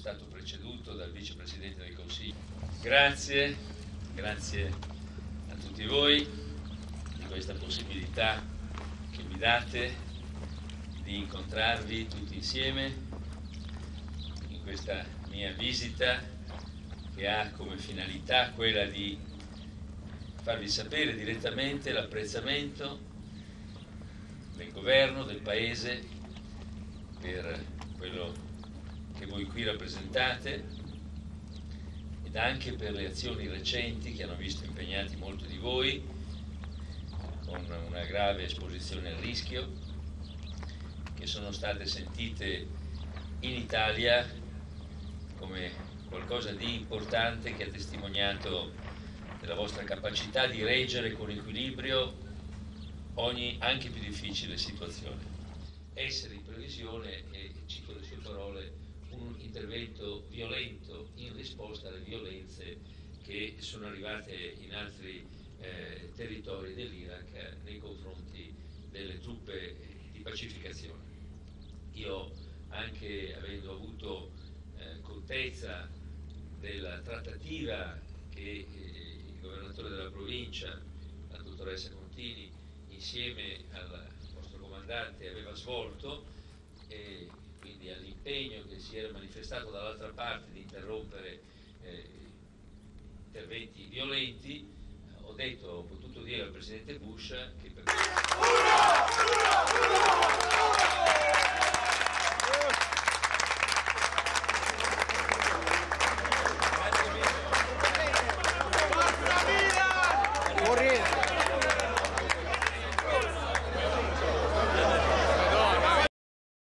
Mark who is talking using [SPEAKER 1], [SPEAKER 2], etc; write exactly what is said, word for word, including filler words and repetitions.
[SPEAKER 1] stato preceduto dal Vicepresidente del Consiglio. Grazie, grazie a tutti voi di questa possibilità che mi date di incontrarvi tutti insieme in questa mia visita che ha come finalità quella di farvi sapere direttamente l'apprezzamento del governo, del Paese per quello che voi qui rappresentate ed anche per le azioni recenti che hanno visto impegnati molti di voi con una grave esposizione al rischio, che sono state sentite in Italia come qualcosa di importante che ha testimoniato della vostra capacità di reggere con equilibrio ogni anche più difficile situazione. Essere in previsione e, cito le sue parole, un intervento violento in risposta alle violenze che sono arrivate in altri eh, territori dell'Iraq nei confronti delle truppe di pacificazione. Io, anche avendo avuto eh, contezza della trattativa che eh, il governatore della provincia, la dottoressa Contini, insieme al vostro comandante aveva svolto, e quindi all'impegno che si era manifestato dall'altra parte di interrompere eh, interventi violenti, ho detto, ho potuto dire al Presidente Bush che per